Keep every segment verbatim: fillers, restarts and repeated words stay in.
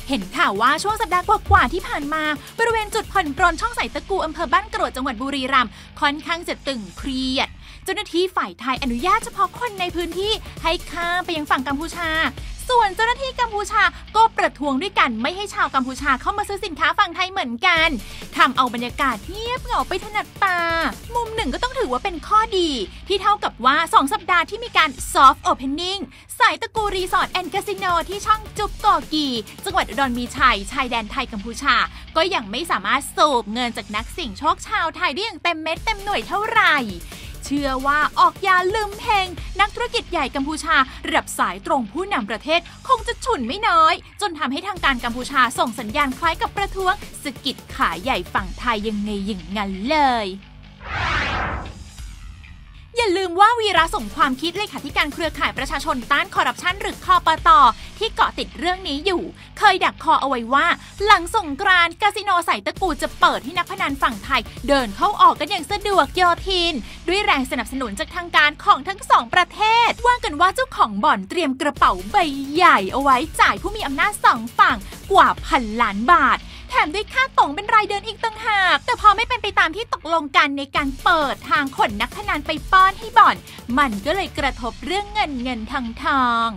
เห็นข่าวว่าช่วงสัปดาห์กว่าๆที่ผ่านมาบริเวณจุดผ่อนปรนช่องสายตะกูอำเภอบ้านกรวดจังหวัดบุรีรัมย์ค่อนข้างจะตึงเครียดเจ้าหน้าที่ฝ่ายไทยอนุญาตเฉพาะคนในพื้นที่ให้ข้ามไปยังฝั่งกัมพูชาส่วนเจ้าหน้าที่กัมพูชาก็ประท้วงด้วยกันไม่ให้ชาวกัมพูชาเข้ามาซื้อสินค้าฝั่งไทยเหมือนกันทำเอาบรรยากาศเงียบเหงาไปถนัดตามุมหนึ่งก็ต้องถือว่าเป็นข้อดีที่เท่ากับว่าสองสัปดาห์ที่มีการ soft opening สายตะกูรีสอร์ทแอนด์คาสิโนที่ช่องจุบกอกีจังหวัดอุดรมีชัยชายแดนไทยกัมพูชาก็ยังไม่สามารถสูบเงินจากนักเสี่ยงโชคชาวไทยได้อย่างเต็มเม็ดเต็มหน่วยเท่าไหร่เชื่อว่าออกยาลืมเพลงนักธุรกิจใหญ่กัมพูชาระดับสายตรงผู้นำประเทศคงจะฉุนไม่น้อยจนทำให้ทางการกัมพูชาส่งสัญญาณคล้ายกับประท้วงสะกิดขาใหญ่ฝั่งไทยยังไงอย่างนั้นเลยอย่าลืมว่าวีระสมความคิดเลขาธิการเครือข่ายประชาชนต้านคอร์รัปชันหรือคปต.ที่เกาะติดเรื่องนี้อยู่เคยดักคอเอาไว้ว่าหลังสงกรานต์คาสิโนสายตะกูจะเปิดให้นักพนันฝั่งไทยเดินเข้าออกกันอย่างสะดวกโยทินด้วยแรงสนับสนุนจากทางการของทั้งสองประเทศว่ากันว่าเจ้าของบ่อนเตรียมกระเป๋าใบใหญ่เอาไว้จ่ายผู้มีอำนาจสองฝั่งกว่าพันล้านบาทแถมด้วยค่าต๋งเป็นรายเดือนอีกต่างหากแต่พอไม่เป็นไปตามที่ตกลงกันในการเปิดทางขนนักพนันไปป้อนให้บ่อนมันก็เลยกระทบเรื่องเงินเงินทองทอง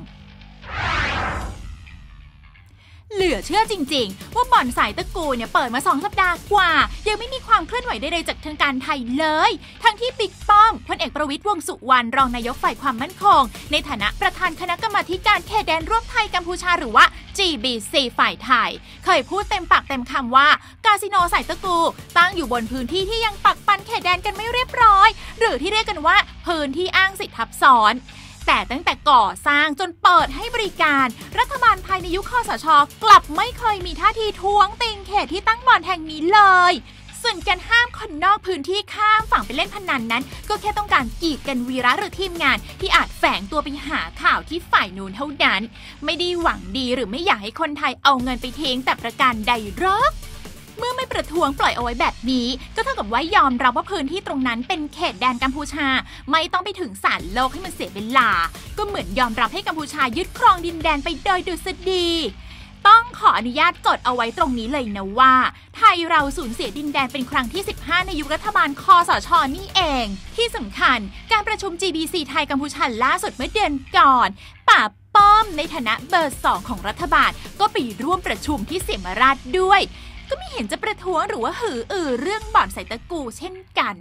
เหลือเชื่อจริงๆว่าบ่อนสายตะกูเนี่ยเปิดมาสองสัปดาห์กว่ายังไม่มีความเคลื่อนไหวใดๆจากทางการไทยเลยทั้งที่บิ๊กป้อมพลเอกประวิตรวงษ์สุวรรณรองนายกฝ่ายความมั่นคงในฐานะประธานคณะกรรมาการเขตแดนร่วมไทยกัมพูชาหรือว่า จี บี ซี ฝ่ายไทยเคยพูดเต็มปากเต็มคำว่าคาสิโนสายตะกูตั้งอยู่บนพื้นที่ที่ยังปักปันเขตแดนกันไม่เรียบร้อยหรือที่เรียกกันว่าพื้นที่อ้างสิทธิทับซ้อนแต่ตั้งแต่ก่อสร้างจนเปิดให้บริการรัฐบาลไทยในยุคคสช.กลับไม่เคยมีท่าทีท้วงติงเขตที่ตั้งบ่อนแห่งนี้เลยส่วนการห้ามคนนอกพื้นที่ข้ามฝั่งไปเล่นพนันนั้นก็แค่ต้องการกีดกันวีระหรือทีมงานที่อาจแฝงตัวไปหาข่าวที่ฝ่ายนู้นเท่านั้นไม่ได้หวังดีหรือไม่อยากให้คนไทยเอาเงินไปทิ้งแต่ประการใดหรอกเมื่อไม่ประท้วงปล่อยเอาไว้แบบนี้ก็เท่ากับว่ายอมรับว่าพื้นที่ตรงนั้นเป็นเขตแดนกัมพูชาไม่ต้องไปถึงศาลโลกให้มันเสียเวลาก็เหมือนยอมรับให้กัมพูชายึดครองดินแดนไปโดยดุษฎีต้องขออนุญาตจดเอาไว้ตรงนี้เลยนะว่าไทยเราสูญเสียดินแดนเป็นครั้งที่สิบห้าในยุครัฐบาลคสช.นี่เองที่สำคัญการประชุม จี บี ซี ไทยกัมพูชาล่าสุดเมื่อเดือนก่อนป่าป้อมในฐานะเบอร์สองของรัฐบาลก็ไปร่วมประชุมที่เสมาราชด้วยก็ไม่เห็นจะประท้วงหรือว่าหืออือเรื่องบ่อนสายตะกูเช่นกัน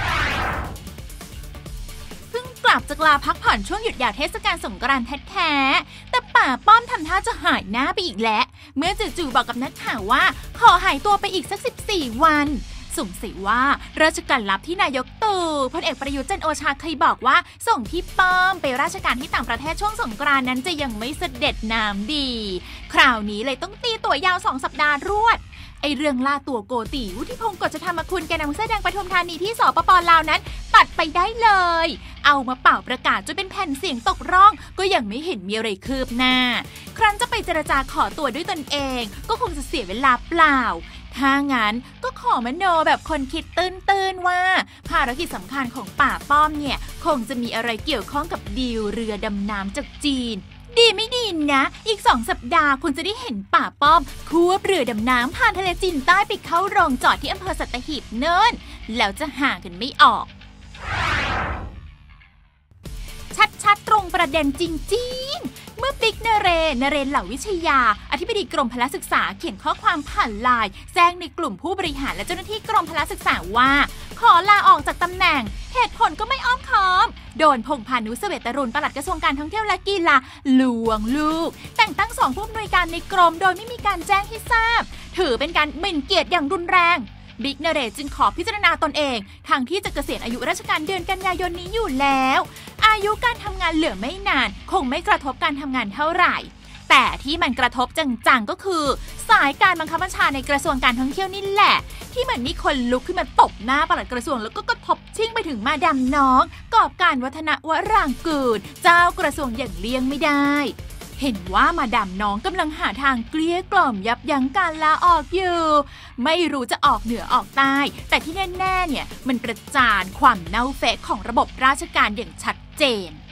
เพิ่งกลับจากลาพักผ่อนช่วงหยุดยาวเทศกาลสงกรานต์แท้ๆแต่ป่าป้อมทำท่าจะหายหน้าไปอีกแล้วเมื่อจู่ๆบอกกับนักข่าวว่าขอหายตัวไปอีกสักสิบสี่วันสงสัยว่าราชการลับที่นายกตู่พลเอกประยุทธ์จันทร์โอชาเคยบอกว่าส่งพี่ป้อมไปราชการที่ต่างประเทศช่วงสงกรานต์นั้นจะยังไม่เสด็จน้ำดีคราวนี้เลยต้องตีตัวยาวสองสัปดาห์รวดไอเรื่องล่าตัวโกติวุฒิพงศ์กฤษธรรมคุณแกนนำเสื้อแดงปทุมธานีที่สปป.ลาวนั้นตัดไปได้เลยเอามาเป่าประกาศจนเป็นแผ่นเสียงตกร่องก็ยังไม่เห็นมีอะไรคืบหน้าครั้นจะไปเจรจาขอตัวด้วยตนเองก็คงจะเสียเวลาเปล่าถ้างั้นก็ขอมโนแบบคนคิดตื้นๆว่าภารกิจสำคัญของป่าป้อมเนี่ยคงจะมีอะไรเกี่ยวข้องกับดีลเรือดำน้ำจากจีนดีไม่ดีนะอีกสองสัปดาห์คุณจะได้เห็นป่าป้อมควบเรือดำน้ำผ่านทะเลจีนใต้ไปเข้าโรงจอดที่อำเภอสัตหีบเนินแล้วจะห่างกันไม่ออกชัดๆตรงประเด็นจริงๆเมื่อบิ๊กนเรนเรนเหล่าวิชยาอธิบดีกรมพละศึกษาเขียนข้อความผ่านไลน์แจ้งในกลุ่มผู้บริหารและเจ้าหน้าที่กรมพละศึกษาว่าขอลาออกจากตำแหน่งเหตุผลก็ไม่อ้อมค้อมโดนพงษ์พานุเสเวตรุณปลัดกระทรวงการท่องเที่ยวและกีฬาลวงลูกแต่งตั้งสองผู้อำนวยการในกรมโดยไม่มีการแจ้งให้ทราบถือเป็นการหมิ่นเกียรติอย่างรุนแรงบิ๊กนเรศจึงขอพิจารณาตนเองทางที่จะเกษียณอายุราชการเดือนกันยายนนี้อยู่แล้วอายุการทำงานเหลือไม่นานคงไม่กระทบการทำงานเท่าไหร่แต่ที่มันกระทบจังๆก็คือสายการบังคับบัญชาในกระทรวงการท่องเที่ยวนี่แหละที่เหมือนมีคนลุกขึ้นมาตบหน้าปลัดกระทรวงแล้วก็กระทบชิ่งไปถึงมาดามน้องกอบการวัฒนวรางกูลเจ้ากระทรวงอย่างเลี่ยงไม่ได้เห็นว่ามาดามน้องกำลังหาทางเกลี้ยกล่อมยับยั้งการลาออกอยู่ไม่รู้จะออกเหนือออกใต้แต่ที่แน่ๆเนี่ยมันประจานความเน่าเฟะของระบบราชการอย่างชัดเจน